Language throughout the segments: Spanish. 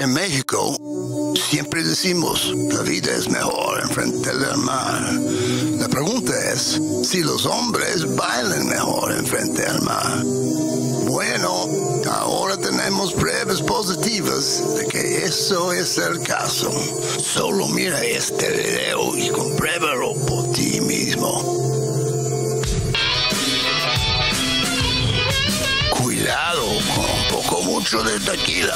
En México siempre decimos la vida es mejor enfrente del mar. La pregunta es si los hombres bailan mejor enfrente del mar. Bueno, ahora tenemos pruebas positivas de que eso es el caso. Solo mira este video y compruébalo por ti mismo. Cuidado con un poco mucho de tequila.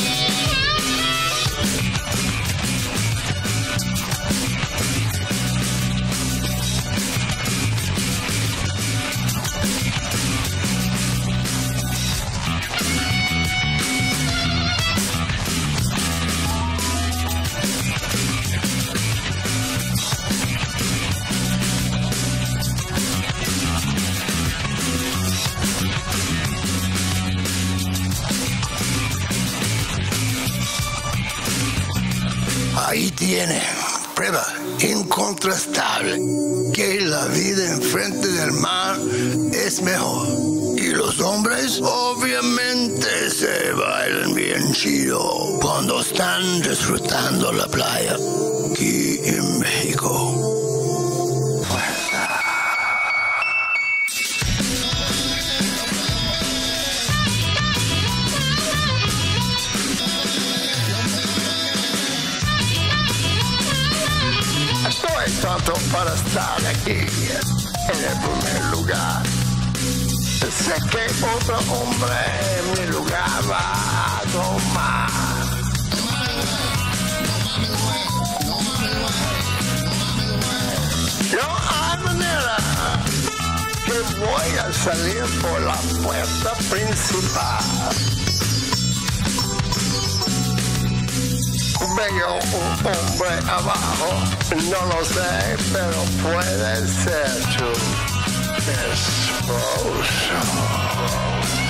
Ahí tiene, prueba incontrastable que la vida enfrente del mar es mejor. Y los hombres obviamente se bailan bien chido cuando están disfrutando la playa aquí en México. Estoy tonto para estar aquí en el primer lugar. Sé que otro hombre en mi lugar va a tomar. No hay manera que voy a salir por la puerta principal. Veo un hombre abajo, no lo sé, pero puede ser tu esposo.